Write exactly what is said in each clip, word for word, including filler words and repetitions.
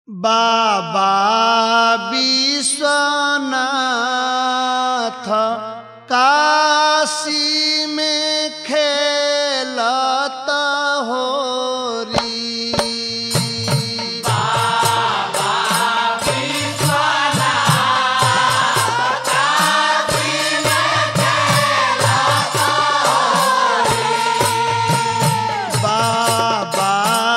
बाबा विश्वनाथ काशी में खेलत होरी। बाबा विश्वनाथ काशी में खेलत होरी। बाबा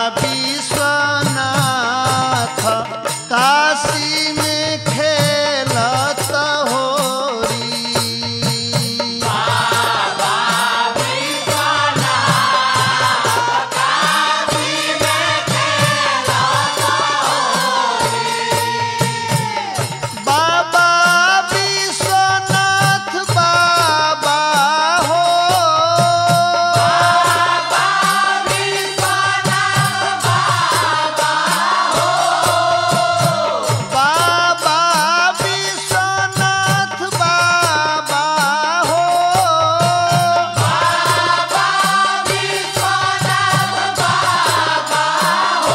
विश्वनाथ काशी में खेलत होरी। बाबा विश्वनाथ काशी में खेलत होरी। बाबा विश्वनाथ बाबा हो। बाबा विश्वनाथ बाबा हो। बाबा विश्वनाथ बाबा हो। बाबा विश्वनाथ बाबा हो।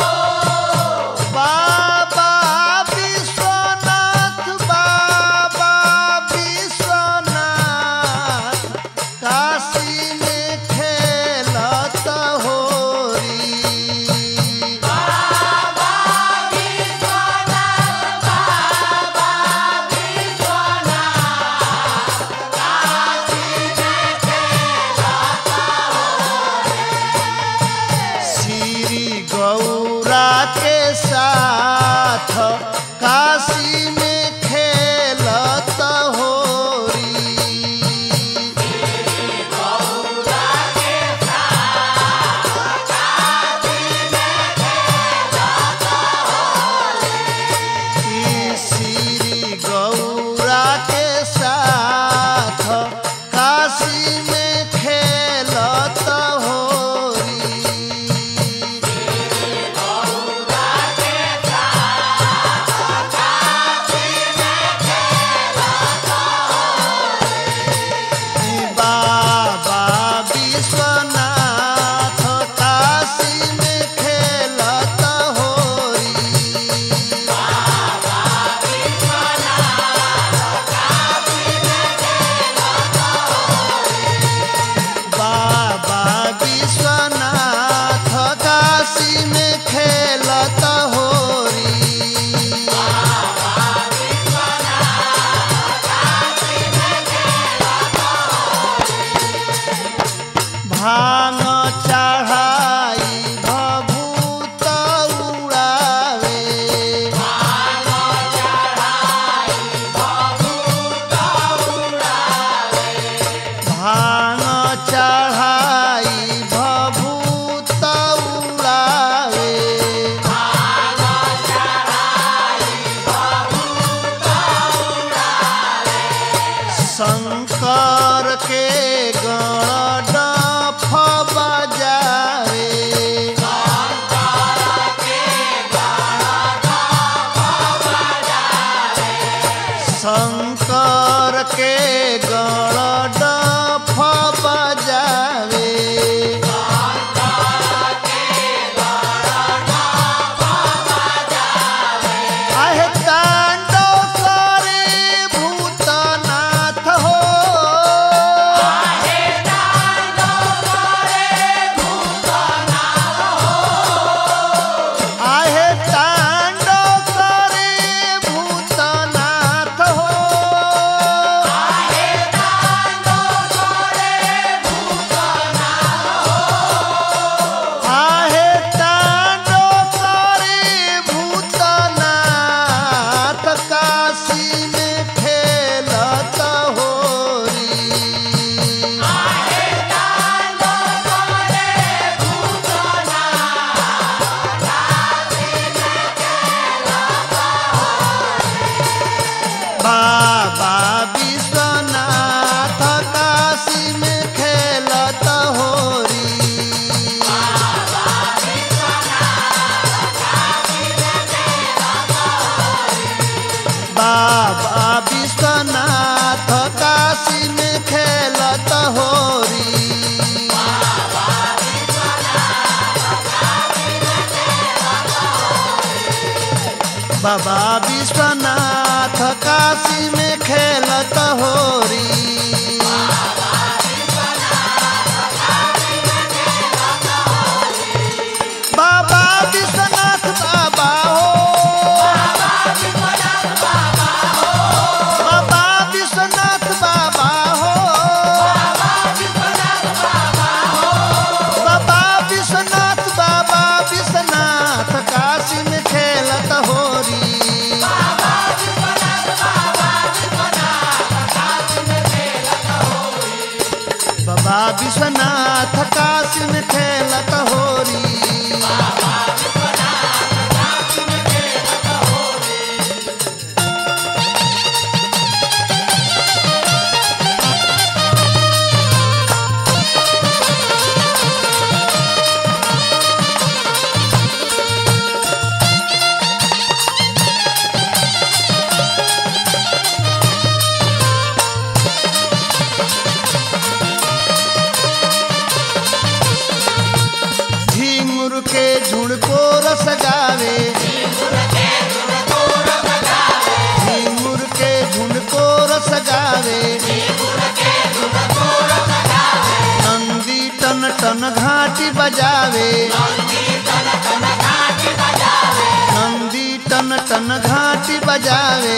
बाबा विश्वनाथ बाबा विश्वनाथ काशी में खेलत होरी। बाबा विश्वनाथ बाबा विश्वनाथ काशी में खेलत होरी। श्री गौरा के साथ काशी में खेलत होरी। गौरा के साथ काशी में खेलत होरी। श्री गौरा के साथ काशी में खेलत होरी। गौरा के साथ काशी में खेलत होरी। बाबा विश्वनाथ काशी में खेलत होरी। बाबा विश्वनाथ काशी में खेलत होरी। बाबा विश्वनाथ काशी में खेलत होरी। बाबा विश्वनाथ काशी में खेलत होरी। भांग चढ़ाई भभूत उड़ावे। भांग चढ़ाई भभूत उड़ावे। भांग चढ़ाई भभूत उड़ावे। भांग चढ़ाई भभूत उड़ावे। शंकर के गण डफ बजावे। शंकर के गण डफ बजावे। शंकर के गण डफ बजावे। शंकर के गण डफ बजावे। आहे तांडव करे भूतनाथ हो। आहे तांडव करे भूतनाथ हो। आहे तांडव करे भूतनाथ हो। आहे तांडव करे भूतनाथ हो। आहे तांडव करे भूतनाथ काशी में खेलत होरी। आहे तांडव करे भूतनाथ काशी में खेलत होरी। बाबा विश्वनाथ काशी में खेलत होरी। बाबा विश्वनाथ काशी में खेलत होरी। बाबा विश्वनाथ काशी में खेलत होरी। बाबा विश्वनाथ काशी में खेलत होरी। बाबा विश्वनाथ काशी में खेलत होरी बाबा विश्वनाथ बाबा हो बाबा विश्वनाथ बाबा हो बाबा विश्वनाथ बाबा विश्वनाथ काशी में खेलत होरी बाबा विश्वनाथ काशी में खेलत होरी झिंगुर के झुंड को रस गावे झिंगुर के झुंड को रस गावे नंदी टन टन घाटी बजावे नंदी टन टन घाटी बजावे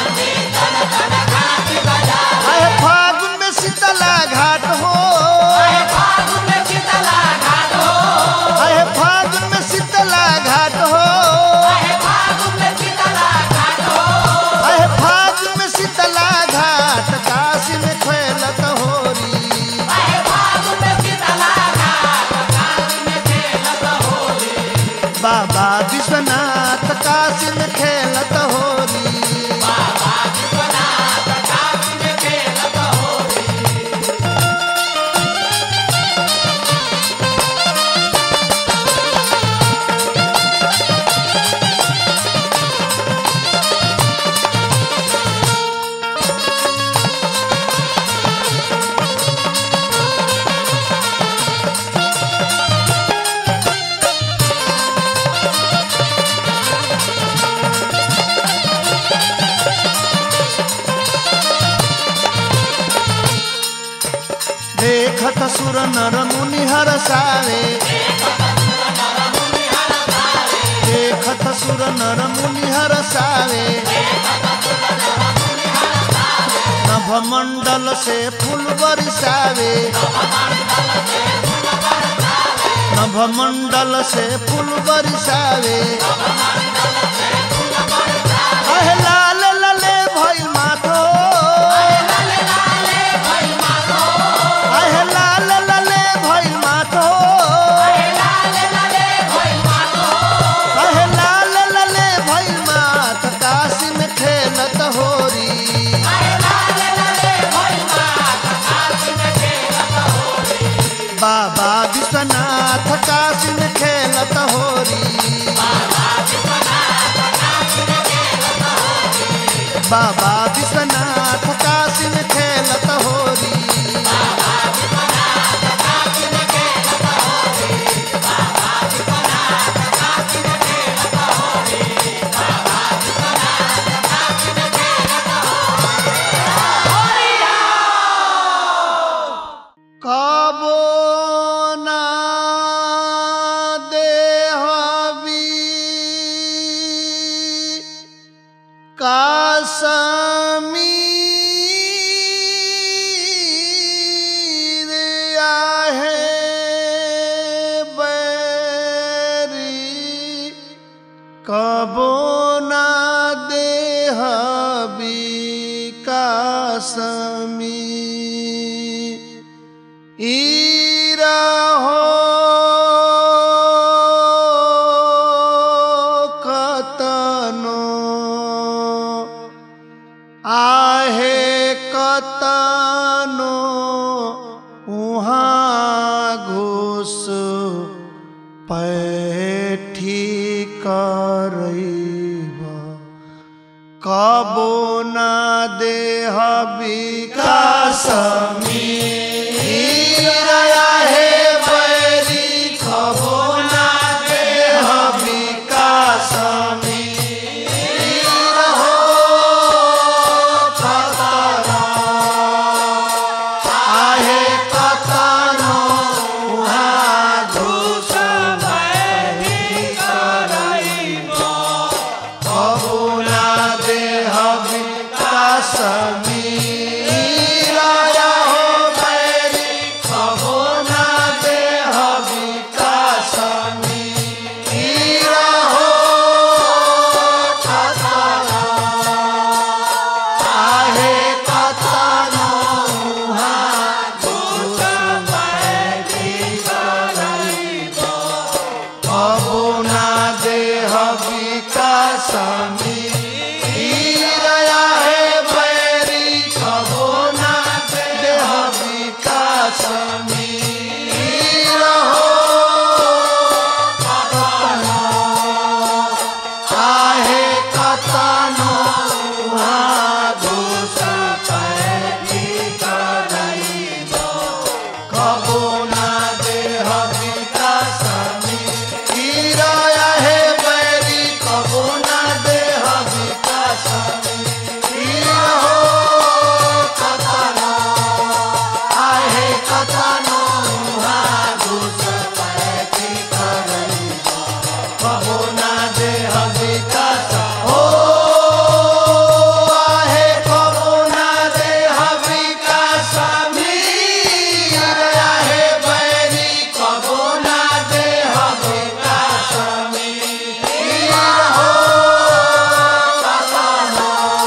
अरे फागुन में शीतला घाट हो अरे फागुन में शीतला घाट हो अरे फागुन में शीतला घाट काशी में खेलत होरी बाबा विश्वनाथ काशी में खेलत होरी देखत सुर नर मुनि हरसावे देखत सुर नर मुनि हरसावे नभमंडल से फूल बरसावे नभमंडल से फूल बरसावे अहे लाल लले भइल माथो अहे लाल लले भइल माथो अहे लाल लले भइल माथो काशी में खेलत होरी बाबा विश्वनाथ काशी में खेलत होरी बाबा विश्वनाथ काशी में खेलत होरी कबो ना देहबी काश्मीर आहे बैरी कबो ना देहबी काश्मीर ईरा हो कतनो आहे कतनो उहाँ घुस पैठी करैबा कबो ना देह विकास समीर आहे बैरी कबो ना देह विकास समीर हो कतनो आहे कतनो घुस पैठी करैब कबो ना देह विकास समीर आहे बैरी कबो ना देह विकास समीर हो कतनो आहे कतनो घुस पैठी करैब कबो ना देह विकास हो आहे कबो ना देह विकास समीर आहे बैरी कबो ना देह विकास समीर हो कतनो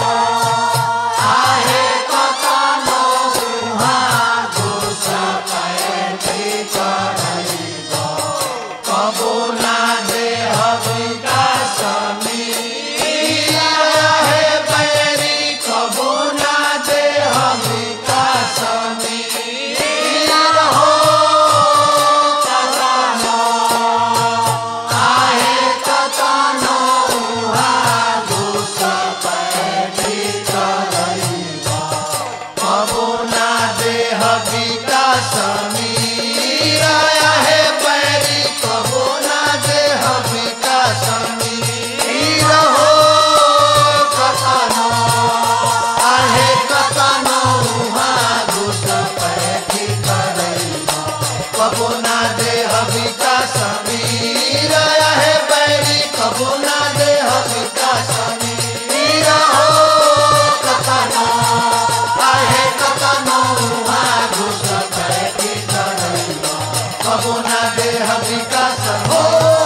आहे कतनो घुस पैठी करैब कबो ना देह विकास समीर आहे बैरी कबो ना देह विकास समीर हो कतनो आहे कतनो घुस पैठी करैब कबो ना देह विकास समीर आहे बैरी कबो ना देह विकास समीर हो कतनो आहे कतनो घुस पैठी करैब कबो ना देह विकास समीर आहे बैरी कबो ना देह विकास समीर हो कतनो आहे कतनो घुस पैठी करैब कबो ना देह विकास हो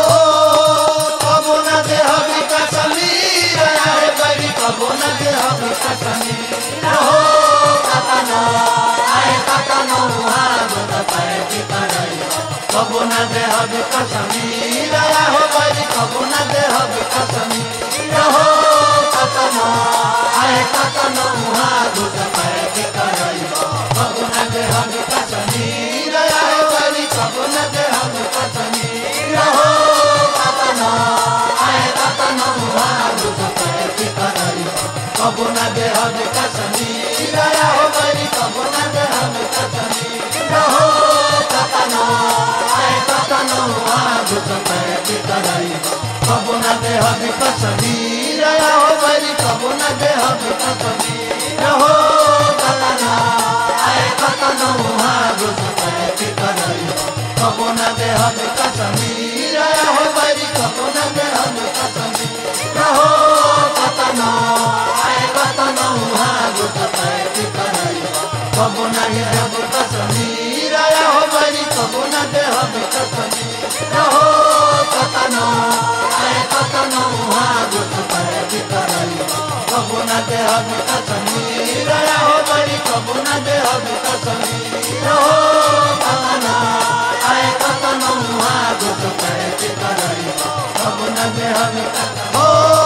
कबो ना देह विकास समीर आहे बैरी कबो ना देह विकास समीर हो कतनो आहे कतनो घुस पैठी करैब कबो ना देह विकास समीर आहे बैरी कबो ना देह विकास समीर हो कतनो आहे कतनो घुस पैठी करैब कबो ना देह विकास समीर आहे बैरी कबो ना देह विकास समीर हो कतनो आहे कतनो घुस पैठी करैब कबो ना देह विकास समीर आहे बैरी कबो ना देह विकास समीर हो कतनो आहे कतनो घुस पैठी करैब कबो ना देह विकास समीर आहे बैरी कबो ना देह विकास समीर हो कतनो आहे कतनो घुस पैठी करैब कबो ना देह विकास समीर आहे बैरी कबो ना देह विकास समीर हो कतनो आहे कतनो घुस पैठी करैब कबो ना देह विकास समीर आहे बैरी कबो ना देह विकास समीर हो कतनो आहे कतनो घुस पैठी करैब कबो ना देह विकास समीर आहे बैरी कबो ना देह विकास समीर हो कतनो आहे कतनो घुस पैठी करैब कबो ना देह विकास हो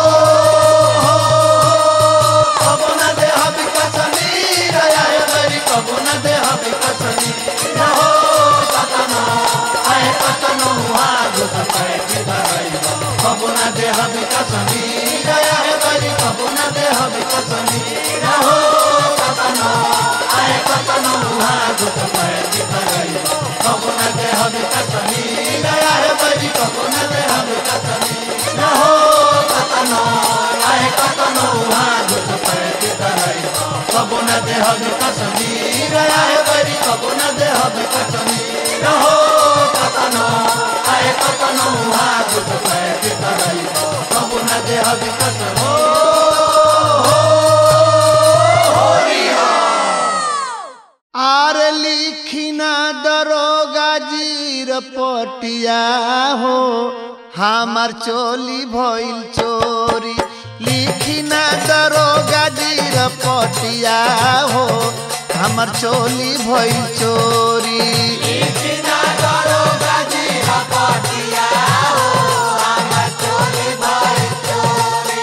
कबो ना देह विकास समीर आहे बैरी कबो ना देह विकास समीर हो कतनो आहे कतनो घुस पैठी करैब कबो ना देह विकास समीर आहे बैरी कबो ना देह विकास समीर हो कतनो आहे कतनो घुस पैठी करैब कबो ना देह विकास समीर आहे बैरी कबो ना देह विकास समीर हो कतनो आहे कतनो घुस पैठी करैब कबो ना देह विकास समीर आहे बैरी कबो ना देह विकास समीर हो कतनो आहे कतनो घुस पैठी करैब कबो ना देह विकास हो आर लिखिना दरोगा जीर पटिया हो हमार चोली भइल चोरी लिखिना दरोगा जीर पटिया हो हमार चोली भइल चोरी लिखिना दरोगा जीर पटिया हो हमार चोली भइल चोरी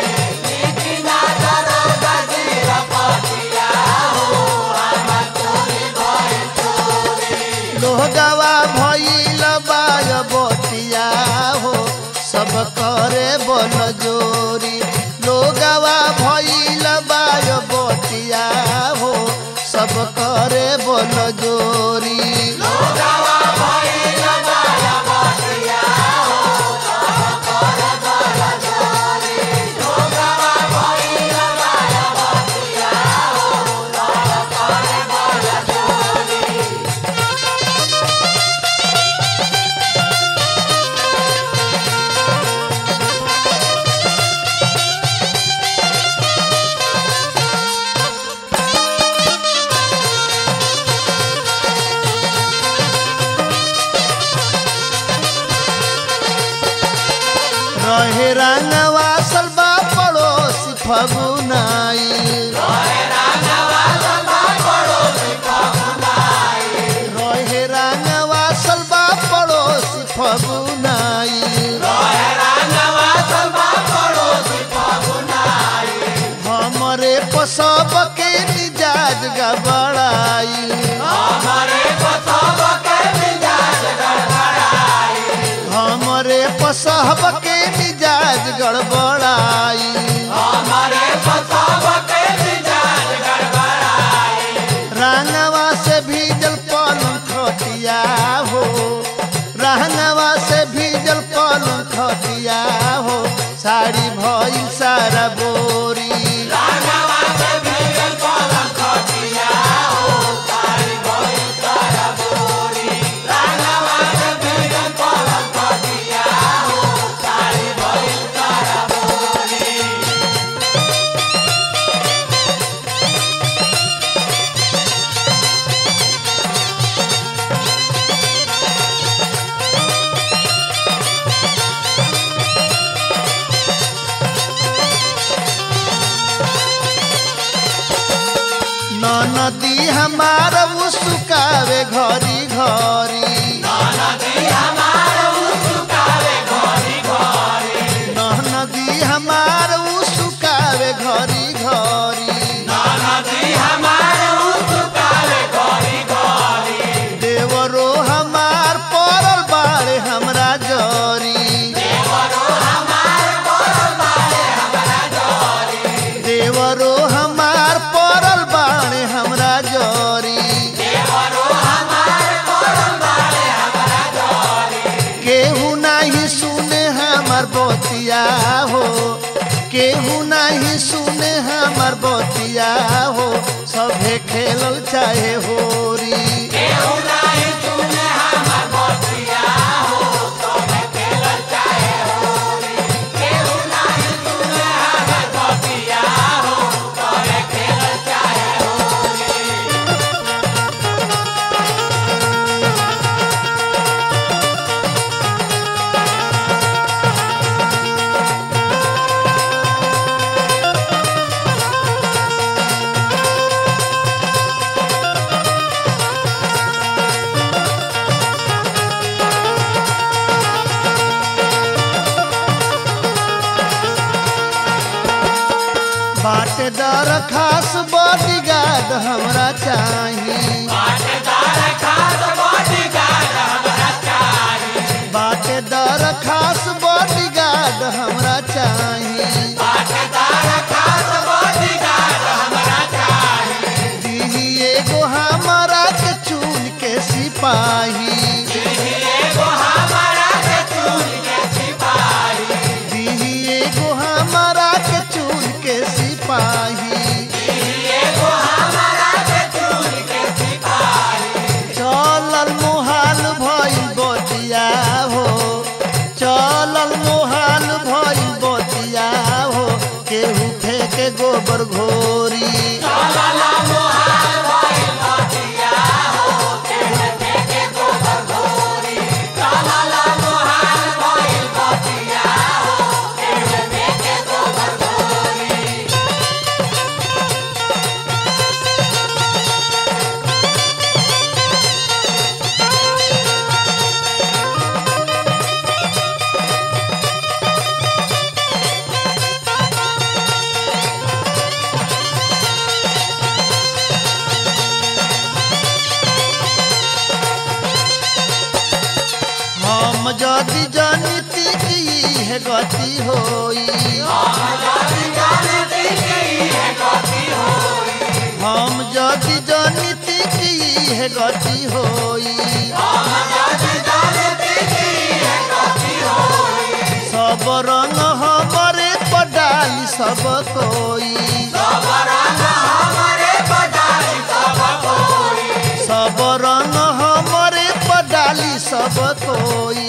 सबके मिजाज गड़बड़ाई हमारे पसब के मिजाज गड़बड़ाई हमरे पसहब के मिजाज गड़बड़ाई हमारे पसब के मिजाज गड़बड़ाई रंगवा से भीजल पलंग खटिया हो रंगवा से भीजल पलंग खटिया हो साड़ी भइल सारा बोरी रंगवा से भीजल पलंग खटिया हो साड़ी भइल सारा बोरी रंगवा से भीजल पलंग खटिया हो साड़ी भइल सारा बोरी नदी हमार सुकावे घरी घरी नदी हमार सुकावे घरी घरी नदी हमार सुकावे घरी घरी नदी हमार सुकावे घरी घरी देवरो हमार पड़ल बाड़े हमरा जरी देवरो हमार पड़ल बाड़े हमरा जरी देवरो हमार पड़ल बाड़े हमरा जरी देवरो हमार पड़ल बाड़े हमरा जरी केहू नहीं सुने हमार बतिया हो केहू नहीं सुने हमार बतिया हो सभे खेलल चाहे होरी केहू नहीं सुने हमार बतिया हो सभे खेलल चाहे होरी केहू नहीं सुने हमार बतिया हो सभे खेलल चाहे होरी बाटे दर खास बॉडीगार्ड हमरा चाही बाटेदार खास बॉडीगार्ड हमरा चाही बाटे दर खास बॉडीगार्ड हमरा चाही बाटेदार खास बॉडीगार्ड हमरा चाही दीही एगो हमरा के चुन के सिपाही एगो हमारा के चुन के सिपाही दीही एगो हमरा के चुन के सिपाही एगो हमारा के चुन के सिपाही चलल मोहाल भइल बतिया हो चलल मोहाल भइल बतिया हो केहू फेंके गोबर घोरी चलला मोहाल भइल बतिया हो केहू फेंके गोबर घोरी चलला मोहाल भइल बतिया हो केहू फेंके गोबर घोरी हम जदि जनिती की है गति होई हम जदि जनिती की है गति होई सब रंग हमरे पडाली सब कोई सब रंग हमरे पडाली सब कोई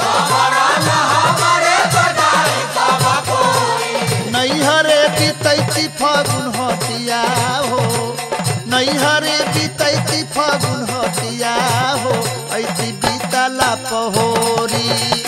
नैहरे बीतैती फागुन हटिया हो नैहरे बीतैती फागुन हटिया हो ऐती बीतला पहोरी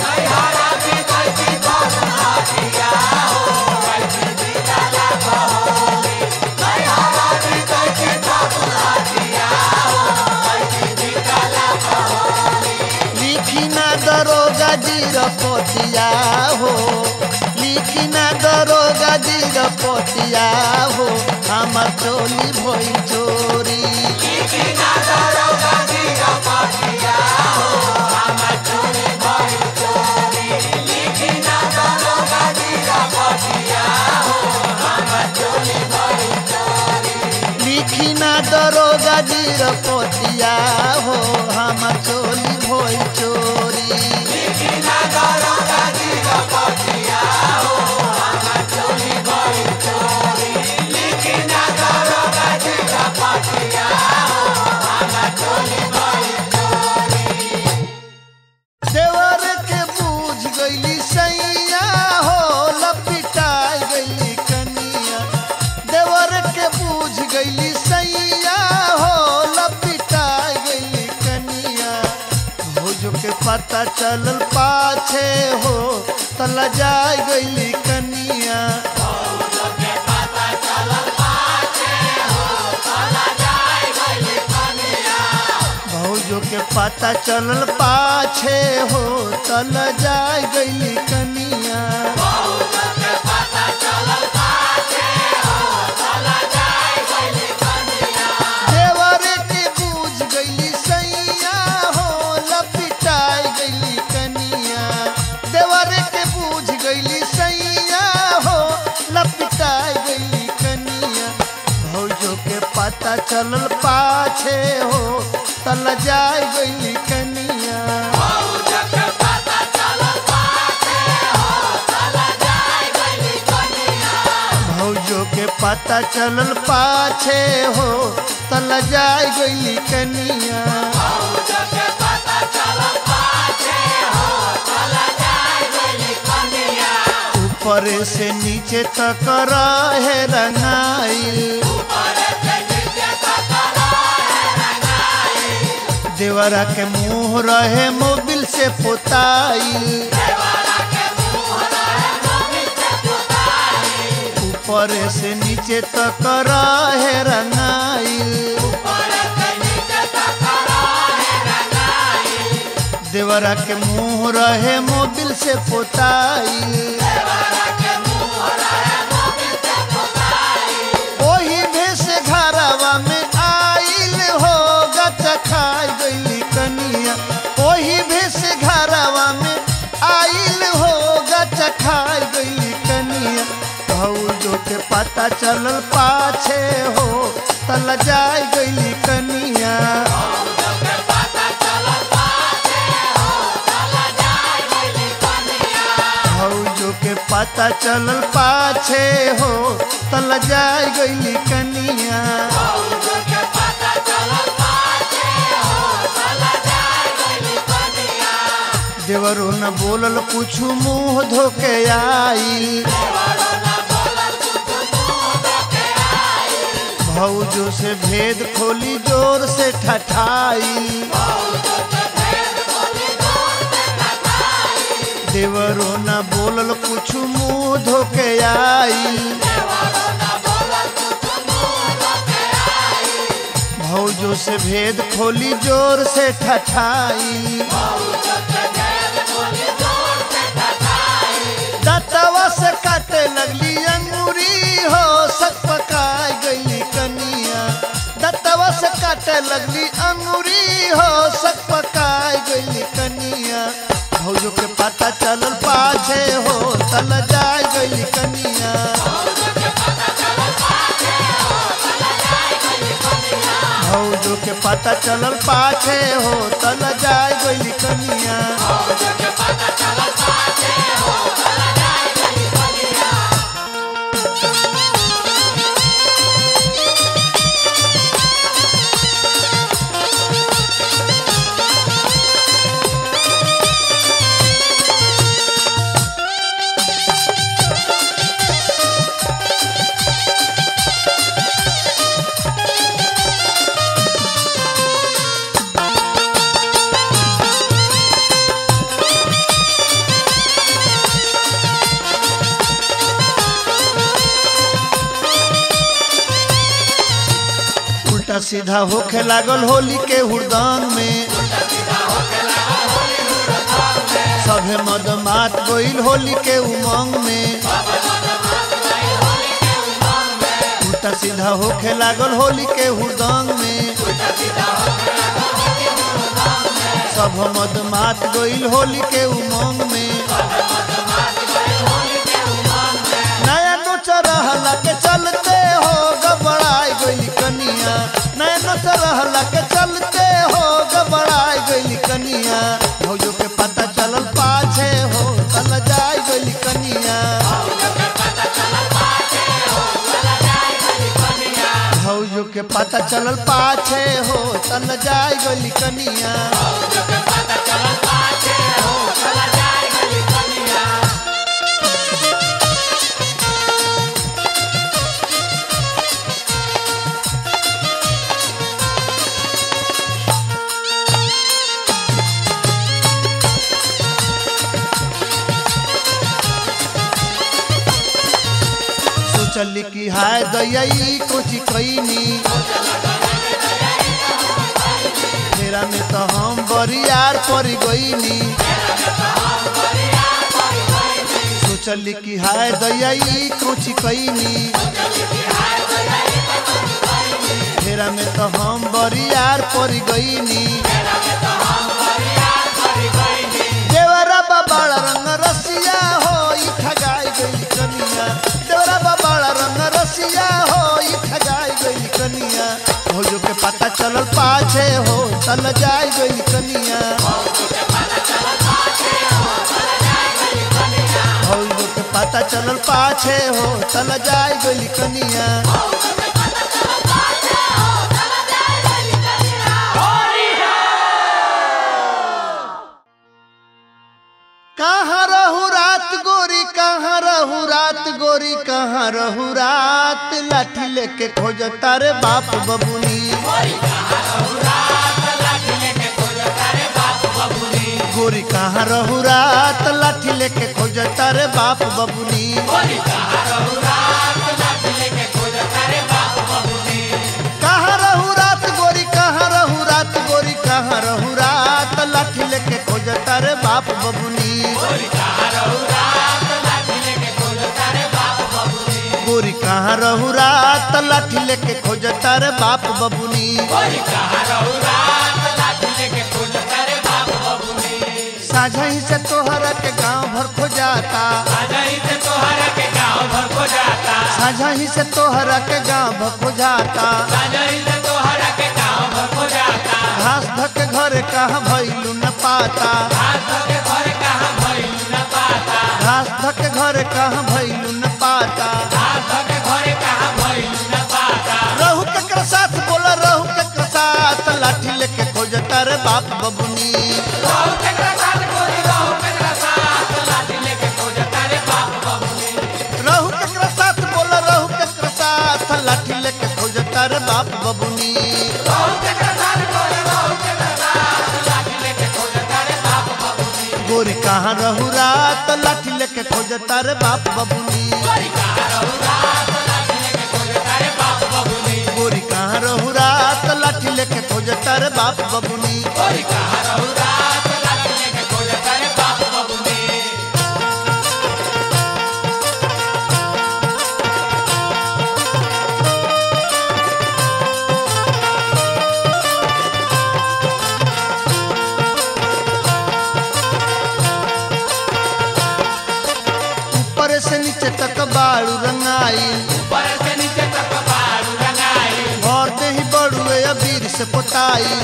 लिखिना दरोगा जीर पोतिया हो लिखिना दरोगा जीर पोतिया हो हमर चोली भइल चोरी लिखी ना दरोगा जी रपटिया हो हमार चोली भइल चोरी देवर के बूझ गईली सैया हो लपिटाई गईली कनिया देवर के बूझ गईली सैया हो लपिटाई गईली कनिया भौजो के पता चलल पाछे हो तला जाय गईली कनिया भौजो के पता चलल पाछे हो तल जाय गईली कनिया देवर के बूझ गईली सैया हो लपिटाई गईली कनिया देवर के बूझ गईली सैया हो लपिटाई गईली कनिया भौजो के पता चलल पाछे हो तल जाय गईली कनिया भौजो के पता चलल पाछे हो तल जाय गईली कनिया ऊपर से नीचे तक रहे रंगाई देवरा के मुंह रहे मोबिल से पोताई ऊपर से नीचे तक रहे रंगाई देवरा के मुंह रहे मोबिल से पोताई ओही भेष घरवा में आइल हो गच खाई गईली कनिया ओही भेष घरवा में आइल हो गच खाई गईली कनिया भौजो के पता चलल पाछे हो तल जाय गईली कनिया भौजो के पता चलल पाछे हो तल जाय गईली कनिया देवरो न बोलल कुछ मुंह धोके आई भौजो से भेद खोली जोर से ठठाई देवरो न बोलल कुछ मुंह धोके आई भौजो से भेद खोली जोर से ठठाई दतवा से काटे लगली अंगूरी हो सक पकाई गईली कनिया दतवा से काटे लगली अंगूरी हो सक पकाई गईली कनिया भौजो के पता चलल पाछे हो तल जाय गईली कनिया भौजो के पता चलल पाछे हो तल जाय गईली कनिया उल्टा सीधा होखे लागल होली के हुड़दंग में सभे मदमात गईल होली के उमंग में उल्टा सीधा होखे लागल होली के हुरदंग में सब मद मात गइल होली के उमंग में नया नोच रहला के चलते हो गबड़ाई गइल कनिया नया नोच रहला के चलते हो गबड़ाई गइल कनिया भौजो के पता चलल पाछे हो तल जाई गइल कनिया भौजो के पता चलल पाछे हो तल जाई गइल कनिया चल की हाय दयाई कोची कईनी तेरा में तो हम बरियार पर गईनी सोचल की हाय दयाई कोची कईनी तेरा में तो हम बरियार पर गईनी देवरा बाबाड़ा रंग रसिया हो ठगाई गई कनिया देवरा बाबाड़ा रंग रसिया हो ठगाई गई कनिया भौजो के पता चलल पाछे हो तल जाई गई कनिया भौजो के पता चलल पाछे हो तल जाई गई कनिया कहाँ रहू रात गोरी कहाँ रहू रात गोरी कहाँ रहू रात लाठी लेके खोजता रे बाप बबुनी गोरी कहाँ रहू रात लाठी लेके खोजता रे बाप बबुनी कहाँ रहू रात गोरी कहाँ रहू रात गोरी कहाँ रहू रात लाठी लेके खोजता रे बाप बबुनी गोरी कहाँ रहू रात लाठी लेके खोजता रे बाप बबुनी साझा ही से तोहरा के गांव भर खो जाता साझा ही से तोहरा के गांव भर खो जाता घास धक घरे कहाँ भइलू न पाता घास धक घरे कहाँ भइलू न पाता रहू केकरा साथ बोला रहू केकरा साथ लाठी लेके खोजता रे बाप बबुनी रहू केकरा साथ बोला रहू केकरा साथ लाठी लेके खोजता रे बाप बबुनी गोरी कहाँ रहू रात लाठी लेके खोजता रे बाप बबुनी गोरी कहाँ रहू रात लाठी लेके खोजता रे बाप बबुनी ऊपर से नीचे तक बाड़ू रंगाई और देही बड़ुए अबीर से पोताई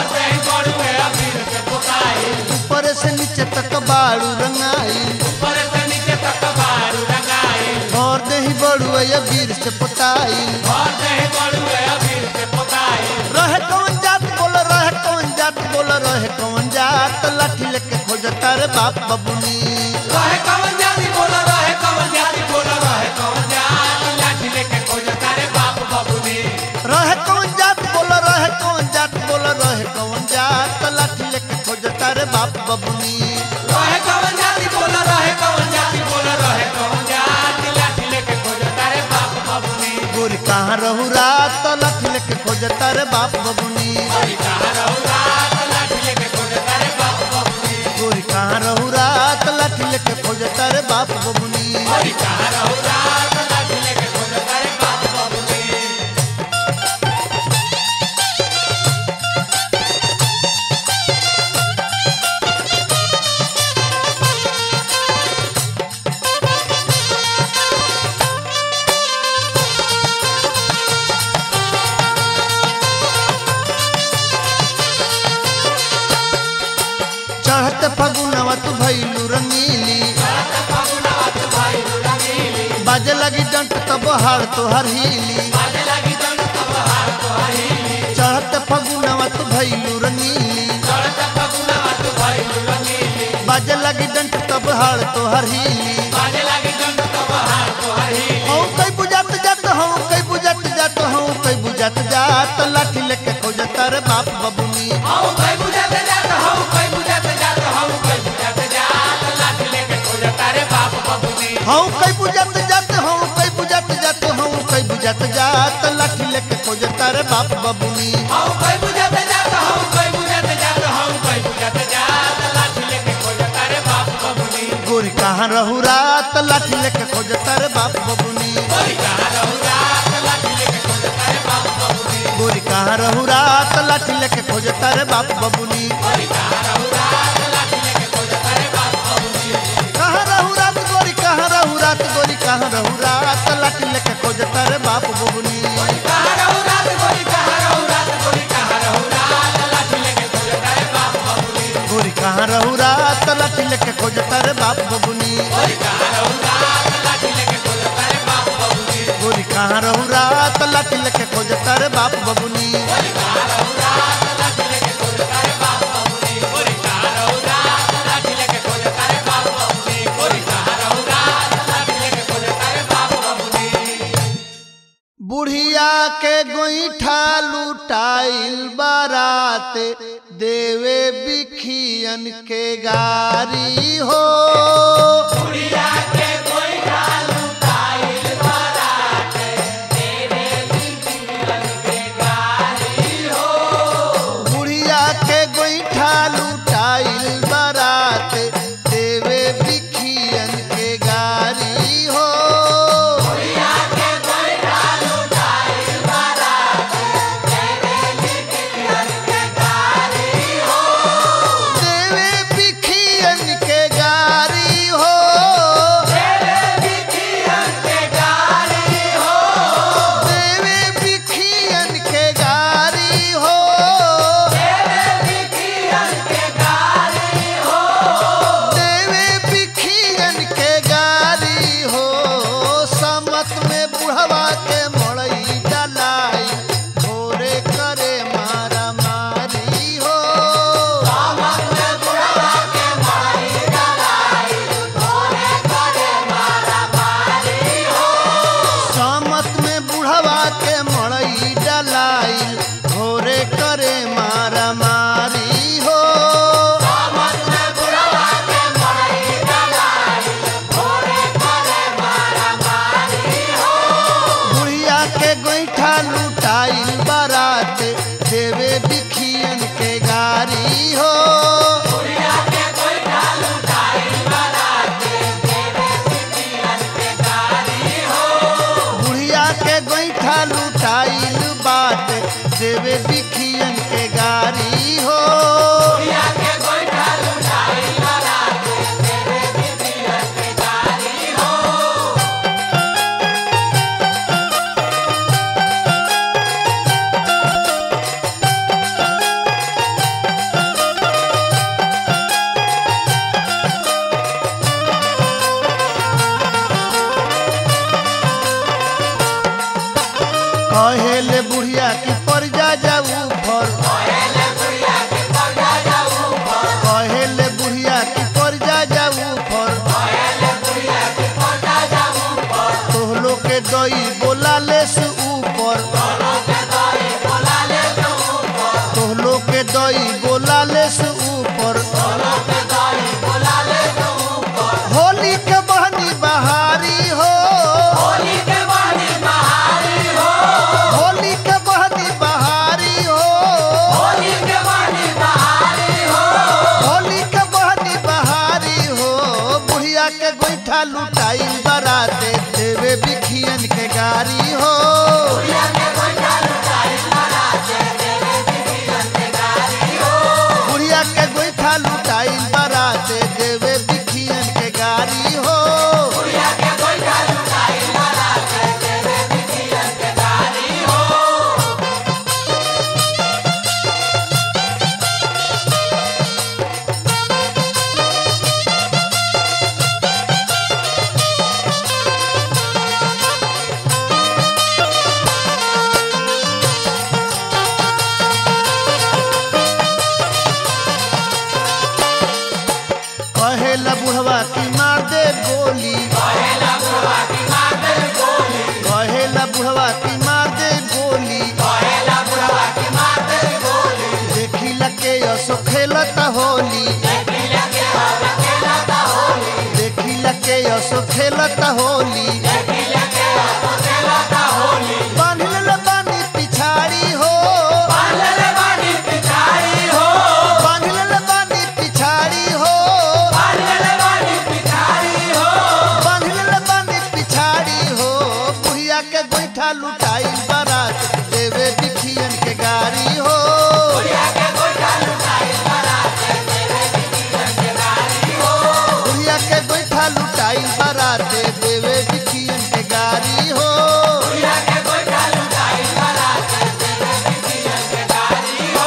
ऊपर से नीचे तक बाड़ू रंगाई और देही बड़ुए अबीर से पोताई रहे कौन जात बोल रहे कौन जात बोल रहे कौन जात लाठी लेके खोजता रे बाप बबुनी रहे कौन जाति बोल रहे कौन जाति बोल रहे कौन जात लाठी लेके खोजता रे बाप बबुनी रहे कौन जात बोल रहे कौन जात बोल रहे कौन जात लाठी लेके खोजता रे बाप बबुनी रहे कौन जाति बोल रहे कौन जाति बोल रहे कौन जात लाठी लेके खोजता रे बाप बबुनी गोरी कहाँ रहू रात लाठी लेके खोजता रे बाप बबुनी गोरी कहाँ रहू रात लाठी लेके खोजता रे बाप बबुनी गोरी कहाँ रहू रात लाठी लेके खोजता रे बाप बबुनी गोरी कहाँ रहू रात लाठी लेके खोजता रे बाप बबुनी लगी डंट तब हार तोहर हिली बाजे लगी डंट तब हार तोहर हिली चढ़त फगुनवा तू भइलू रंगीली चढ़त फगुनवा तू भइलू रंगीली बाजे लगी डंट तब हार तोहर हिली बाजे लगी डंट तब हार तोहर हिली हूँ कई बुझात जात हूँ कई बुझात जात हूँ कई बुझात जात लाठी लेके खोजता रे बाप बबुनी हूँ कई बुझात जात हूँ कई बुझात जात हूँ कई बुझात जात लाठी लेके खोजता रे बाप बबुनी हूँ कई बुझात जात हूँ कई बुझात जात हूँ कई बुझात जात लाठी लेके खोजता रे बाप बबुनी हूँ कई बुझात जात हूँ कई बुझात जात हूँ कई बुझात जात लाठी लेके खोजता रे बाप बबुनी गोरी कहाँ रहू रात लाठी लेके खोजता रे बाप बबुनी गोरी कहाँ रहू रात लाठी लेके खोजता रे बाप बबुनी गोरी कहाँ रहू रात लाठी लेके खोजता रे बाप बबुनी गोरी कहाँ रहू रात लाठी लेके खोजता रे बाप बबुनी कहाँ रहू रात गोरी कहाँ रहू रात गोरी कहाँ रहू रात लाठी लेके खोजता रे बाप बबुनी कहाँ रहू रात गोरी कहाँ रहू रात गोरी कहाँ रहू रात लाठी लेके खोजता रे बाप बबुनी गोरी कहाँ रहू रात लाठी लेके खोजता रे बाप बबुनी गोरी कहाँ रहू रात लाठी लेके खोजता रे बाप बबुनी गोरी कहाँ रहू रात लाठी लेके खोजता रे बाप बबुनी गोरी कहाँ रहू रात लाठी लेके खोजता रे बाप बबुनी गोरी कहाँ रहू रात लाठी लेके खोजता रे बाप बबुनी गोरी कहाँ रहू रात लाठी लेके खोजता रे बाप बबुनी बुढ़िया के गोईठा लुटाइल बारात देवे बिखियन के गारी हो बुढ़िया के कोई ढालू काइल बारात तेरे बिखियन के गारी हो बुढ़िया के गोईठा लुटाइल बारात देवे बिखियन के गारी हो बुढ़िया के कोई ढालू काइल बारात तेरे बिखियन के गारी हो देवे बिखियन के गारी हो तेरे बिखियन के गारी हो देवे बिखियन के गारी हो तेरे बिखियन के गारी हो देवे बिखियन के गारी हो समत में बुढ़वा के मड़ई डलाई भोरे करे मारा मारी हो सामत में बुढ़वा के मारी डलाई भोरे करे मारा मारी हो समत में बुढ़वा के मड़ई डलाई भोरे करे मारा मारी हो सामत में बुढ़वा के मारी डलाई भोरे करे मारा मारी हो बुढ़िया के गोईठा लुटाइल बारात देवे बिखियन के गारी हो बुढ़िया के कोई ढालू काइल बारात तेरे बिखियन के गारी हो बुढ़िया के गोईठा लुटाइल बाट देवे बिखियन के गारी हो बुढ़िया के कोई ढालू काइल बारात तेरे बिखियन के गारी हो कहेले बुढ़िया की पर जा जाऊ भर पहले बुढ़िया के पर्दा जाऊ कहेले बुढ़िया की पर जा जाऊ भर पहले बुढ़िया के पर्दा जाऊ तोहलो के दई बोला ले से ऊपर दोनों के दाई बोला ले तो तोहलो के दई बोला ले से ऊपर दोनों के दाई बोला ले तो होली के बहनी बहारी हो होली के बहनी बहारी हो होली के बहनी बहारी हो होली के बहनी बहारी हो होली के बहनी बहारी हो बुढ़िया के गोईठा लुटाइल बराते देवे बिखियन के गारी हो बुढ़िया के कोई ढालू काइल बारात तेरे बिखियन के गारी हो बुढ़िया के गोईठा लुटाइल बराते देवे बिखियन के गारी हो बुढ़िया के कोई ढालू काइल बारात तेरे बिखियन के गारी हो कहेले लुटाई बारात देवे बिखियन के गारी हो बुढ़िया के गोइठा लुटाई बारात देवे बिखियन के गारी हो बुढ़िया के गोइठा लुटाई बारात देवे बिखियन के गारी हो बुढ़िया के गोइठा लुटाई बारात देवे बिखियन के गारी हो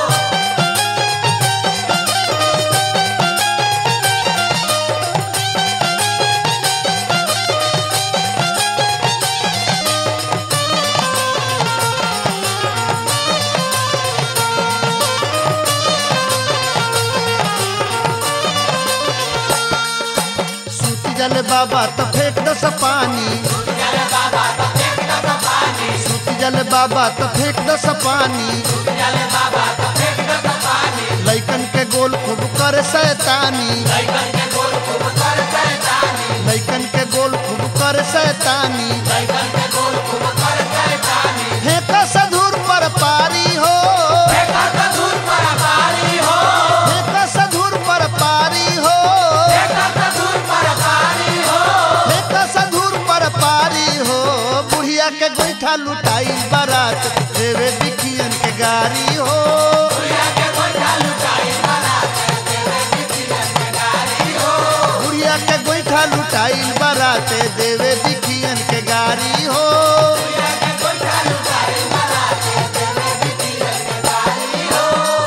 सूती जल बाबा तो फेंक दस पानी जल बाबा तो फेंक दस पानी सूती जल बाबा तो फेंक दस पानी जल बाबा तो फेंक दस पानी लइकन के गोल खूब कर शैतानी लइकन के गोल खूब कर शैतानी लइकन के गोल खूब कर शैतानी लइकन के गोल खूब कर शैतानी फेंका सधुर पर पारी हो फेंका सधुर पर पारी हो फेंका सधुर पर पारी हो फेंका सधुर पर पारी हो फेंका सधुर पर पारी हो बुढ़िया के गोइठा लुटाई बारात देवे बिखियन के गारी हो बुढ़िया के गोइठा लुटाई बारात देवे बिखियन के गारी हो बुढ़िया के गोइठा लुटाई बारात देवे बिखियन के गारी हो बुढ़िया के गोइठा लुटाई बारात देवे बिखियन के गारी हो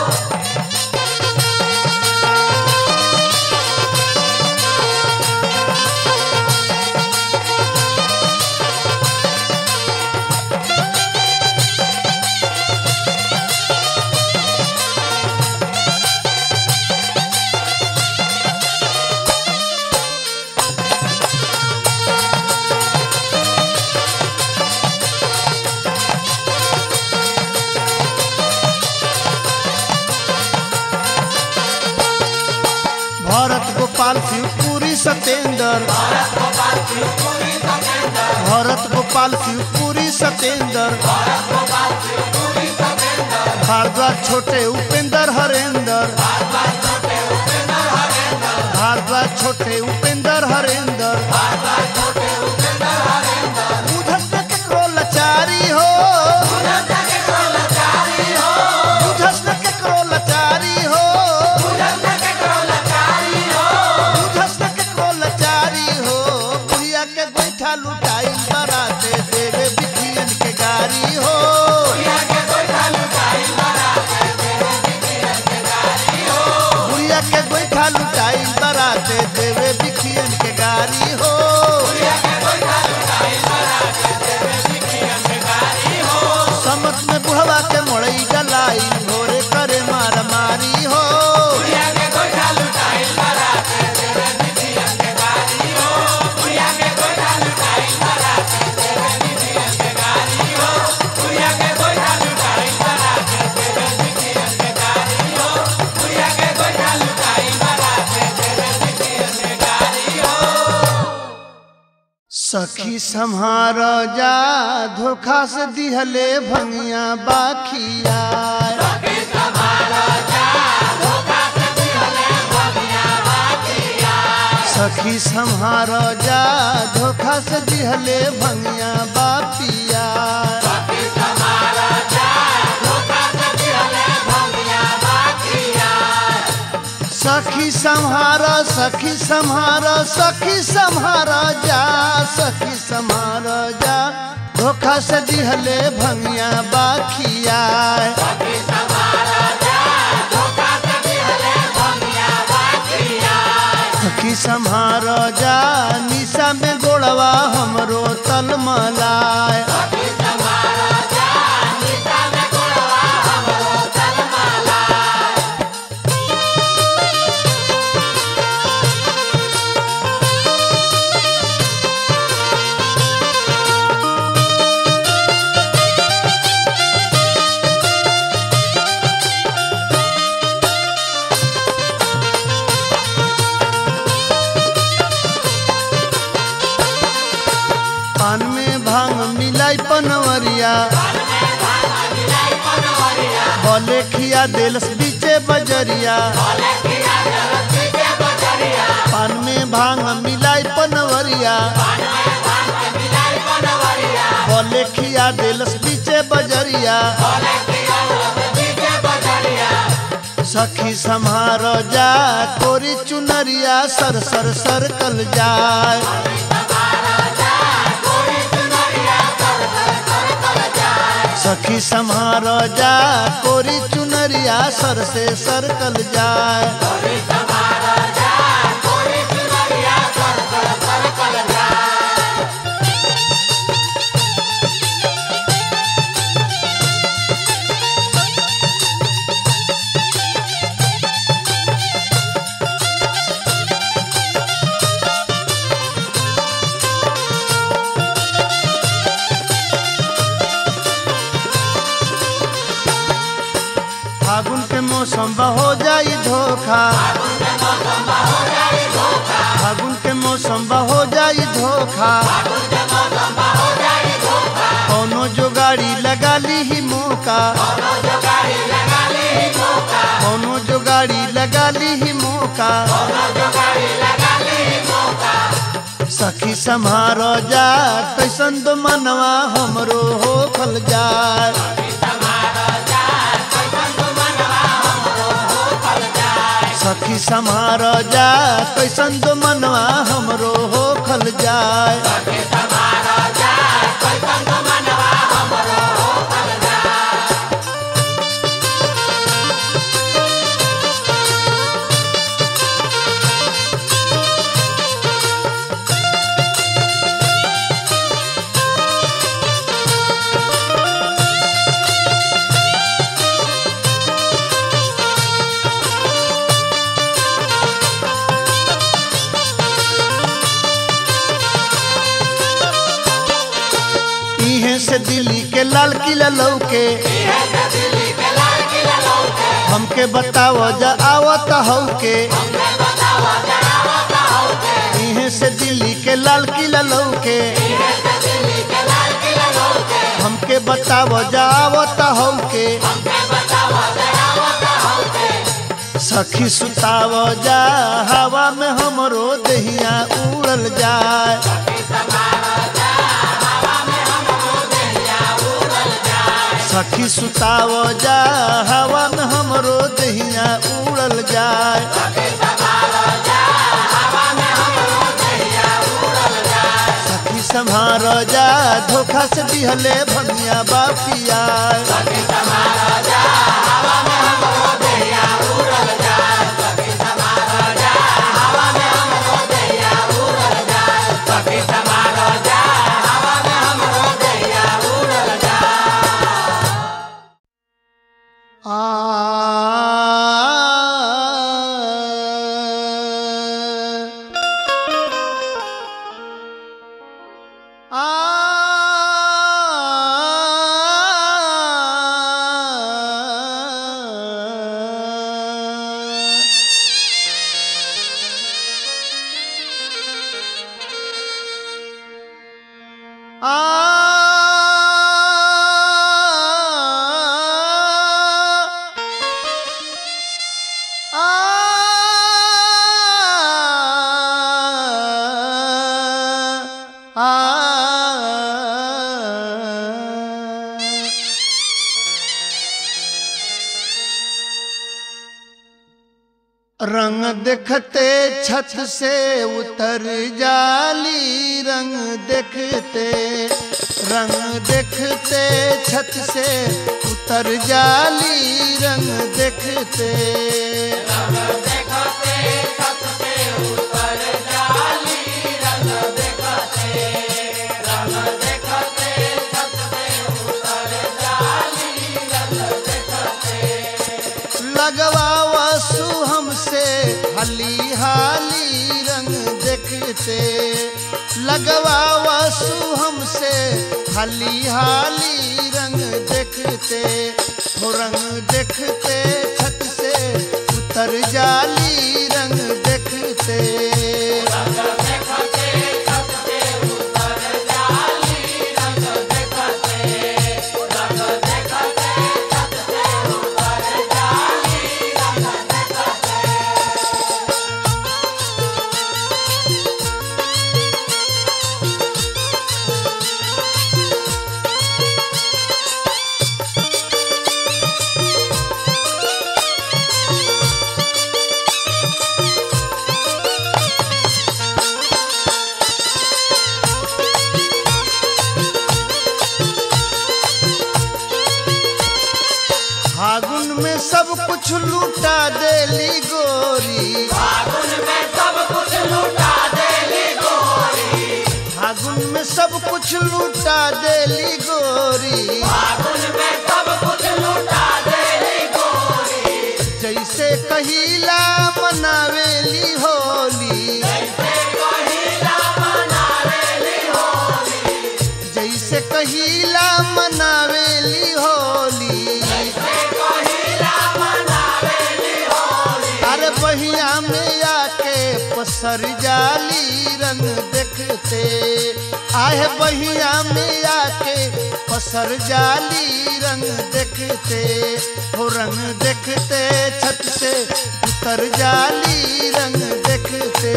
भरत गोपाल शिवपुरी सतेंद्र भारत गोपाल शिवपुरी सतेंद्र भरत गोपाल शिवपुरी सतेंद्र भारत गोपाल शिवपुरी सतेंद्र भारद्वाज छोटे उपेंद्र हरेंद्र भारद्वाज छोटे उपेंद्र हरेंद्र भारद्वाज छोटे उपेंद्र हरेंद्र भारद्वाज छोटे उपेंद्र हरेंद्र बुझत न केकरो लाचारी हो बुझत न केकरो लाचारी हो बुझत न केकरो लाचारी हो बुझत न केकरो लाचारी हो बुझत न केकरो लाचारी हो बुढ़िया के गोइठा लुटाई बाराते देवे बिखियन के गारी हो बुढ़िया के गोइठा लुटाई बारात देवे बिखियन के गारी हो बुढ़िया के गोइठा लुटाई बाराते देवे बिखियन के गारी हो बुढ़िया के गोइठा लुटाई बारात देवे बिखियन के गारी हो समत में बुढ़वा के मोड़ई डलाई भोरे करे मार मारी हो बुढ़िया के गोइठा लुटाई बारात देवे बिखियन के गारी हो बुढ़िया के गोइठा लुटाई बारात देवे बिखियन के गारी हो बुढ़िया के गोइठा लुटाई बारात देवे बिखियन के गारी हो बुढ़िया के गोइठा लुटाई बारात देवे बिखियन के गारी हो सखी सम्हार जा धोखा से दिहले भंगिया बाखिया सखी सम्हारो जा धोखा से दिहले भगिया बाकिया सखी सम्हार जा धोखा से दिहले भंगिया बापिया सखी सम्हारो जा धोखा से दिहले भगिया बाकिया सखी सम्हार सखी सम्हार सखी सम्हार जा सखी सम्हार जा धोखा से दिहले भंगिया बाखिया सखी सम्हारो जा धोखा से दिहले भगिया बाकिया सखी सम्हार जा निशा में गोड़वा हमरो तलमलाय सखी सम्हारो जा निशा में गोड़वा हमरो तलमला पान में भांग मिलाई पनवरिया बोले खिया दिलस बीचे बजरिया पान में भांग मिलाई पनवरिया बोले खिया खिया दिलस बीचे बजरिया सखी सम्हारो जा कोरी चुनरिया सर सर सर कल जाए सखी सम्हारो जा कोरी चुनरिया सर से सर कल जाए फागुन के मौसम हो जाई धोखा फागुन के मौसम हो जाई धोखा कौनो जो गाड़ी लगा ली ही मौका कौनो जो गाड़ी लगा ली ही मौका सखी सम्हारो जा कैसन दो मनवा हमरो हो फल जाए सखी सम्हारो जा कैसन दो मनवा हमरो हो खल जाए से दिल्ली के लाल किला लौके हमके बताओ जा आवत हौके इहे से दिल्ली के लाल किला लौके हमके बताओ जा आवत हौके सखी सुतावो जा हवा में हमरो दहिया उड़ल जाए सखी सुतावो जा हवा में हमरो दहिया उड़ल जाए सखी सम्हारो जा धोखा से दिहले भगिया बापिया रंग देखते छत से उतर जाली रंग देखते रंग देखते छत से उतर जाली रंग देखते रंग देखते छत से उतर जाली रंग देखते रंग देखते छत से उतर जाली रंग देखते लगवावा सु हमसे हाली हाली रंग देखते लगवावा सु हमसे हाली हाली रंग देखते हो रंग देखते छत से उतर जाली रंग देखते रंग देखते छत से उतर जाली रंग देखते रंग देखते छत से उतर जाली रंग देखते सब कुछ लूटा देली गोरी, फागुन में सब कुछ लूटा देली गोरी, फागुन में सब कुछ लूटा देली गोरी, फागुन में सब कुछ लूटा देली गोरी, जैसे कहिला मनावेली होली, जैसे कहिला मनावेली होली, जैसे कहिला मनावेली होली। जैसे कहिला मनावेली होली, अरे बहिया में आके पसर जाली रंग देखते, आहे बहिया में आके पसर जाली रंग देखते, हो रंग देखते छत से उतर जाली रंग देखते।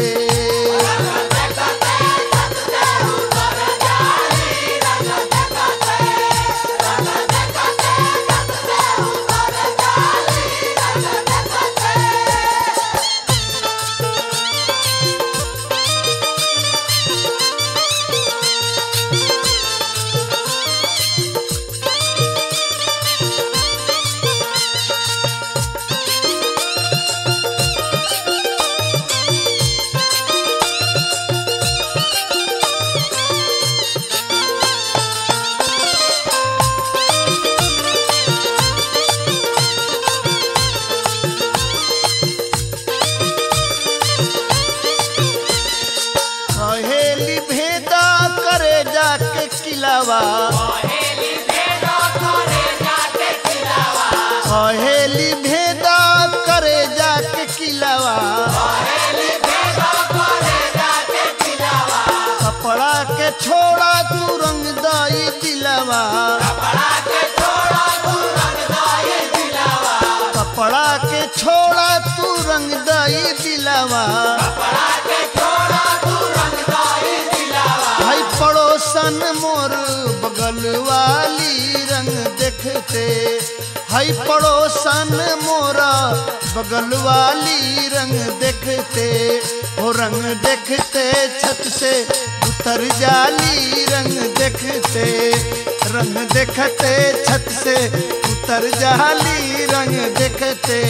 कहेली भेदा करे जाके किलावा, कहेली भेदा करे जाके खिलावा, कहेली भेदा करे जाके किलावा, कहेली भेदा करे जाके खिलावा, कपड़ा के छोड़ा तू रंग दाई दिलावा, कपड़ा के छोड़ा तू रंग दाई दिलावा, कपड़ा के छोड़ा तू रंग दाई दिलावा। कपड़ा के छोड़ा तू रंग दाई दिलावा, भाई पड़ोसन मोर बगल वाली रंग देखते, हाय पड़ोसन मोरा बगल वाली रंग देखते, हो रंग देखते छत से उतर जाली रंग देखते, रंग देखते छत से उतर जाली रंग देखते।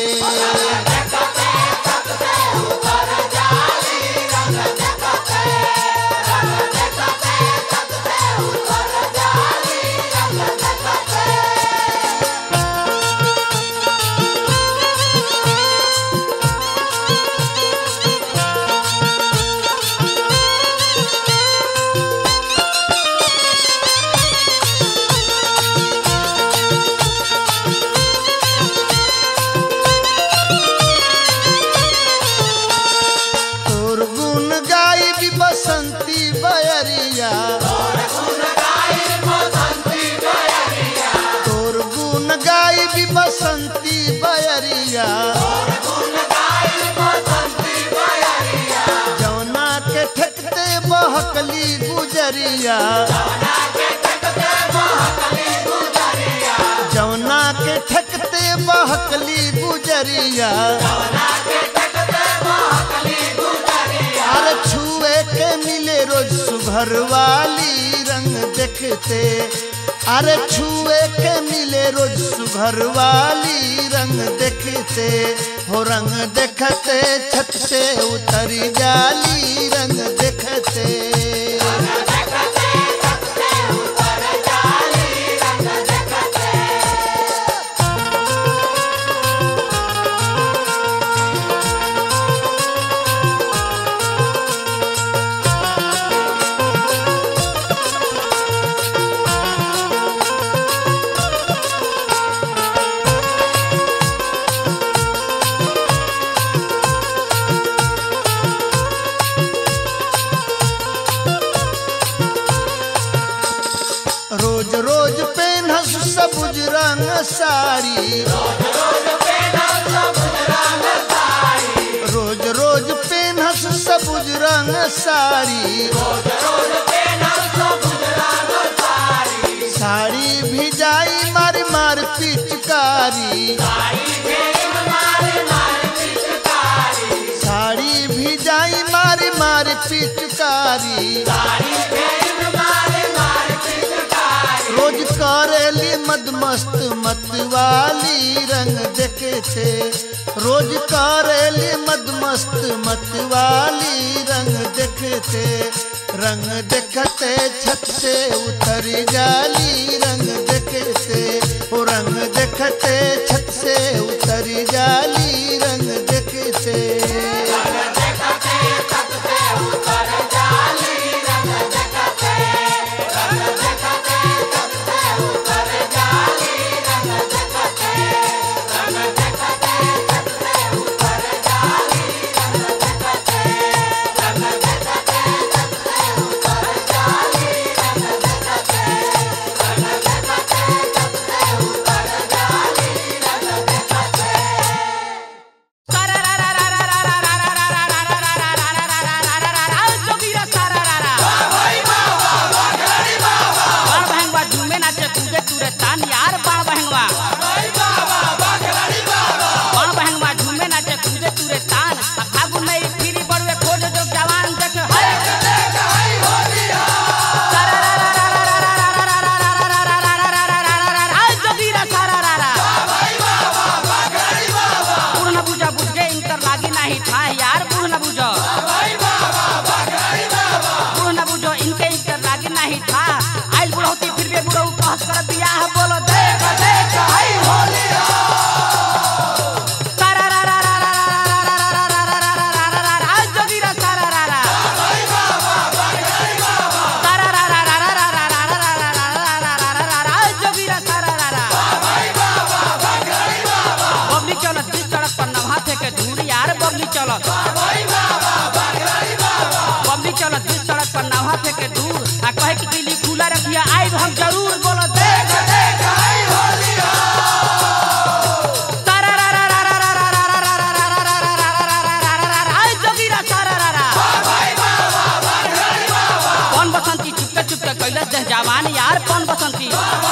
तोर गुण गाई भी बसंती बयरिया, तोर गुण गाई बसंती बयरिया, तोर गुण गाई भी बसंती बयरिया, तोर गुण गाई बसंती बयरिया, जौना के ठकते बहकली गुजरिया, जौना के ठकते महकली गुजरिया, जौना के ठकते बहकली गुजरिया। जौना के ठकते महकली गुजरिया, अरे छुए के मिले रोज सुघर वाली रंग देखते, अरे छुए के मिले रोज सुघर वाली रंग देखते, हो रंग देखते छत से उतरी जाली रंग देखते। रोज रोज पेनहस सबुज रंग साड़ी, रोज रोज पेनहस सबुज रंग साड़ी, रोज रोज पेनहस सबुज रंग साड़ी, रोज रोज पेनहस सबुज रंग साड़ी, साड़ी भी जाई मार मार पिचकारी, साड़ी भेल मारे मारे पिचकारी, साड़ी भी जाई मार मार पिचकारी। साड़ी भेल मारे मारे पिचकारी, रोज करेली मदमस्त मतवाली रंग देखे थे रोज करेली मदमस्त मतवाली रंग देखे थे रंग देखते छत से उतर जाली रंग देखते ओ रंग देखते छत से उतर जाली रंग देखते बबली चलत बीच सड़क पर नहा फेंके दूर आ कहे कि दिल्ली खुला रखिया आई हम जरूर बोलो देख देख आई होलिया आई जोगीरा सारारा कौन बसंती चुपके चुपके कैलस दे जवान यार कौन बसंती